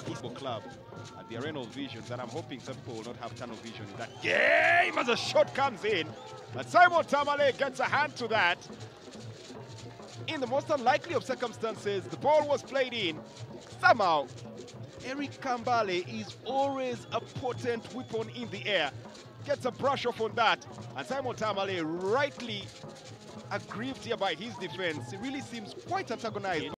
football club at the arena of visions, and I'm hoping some people will not have tunnel vision in that game as a shot comes in. But Simon Tamale gets a hand to that. In the most unlikely of circumstances, the ball was played in. Somehow, Eric Kambale is always a potent weapon in the air. Gets a brush off on that, and Simon Tamale rightly aggrieved here by his defense. He really seems quite antagonized.